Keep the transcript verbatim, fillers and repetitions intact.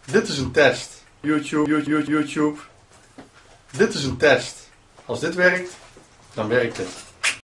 Dit is een test. YouTube, YouTube, YouTube. Dit is een test. Als dit werkt, dan werkt het.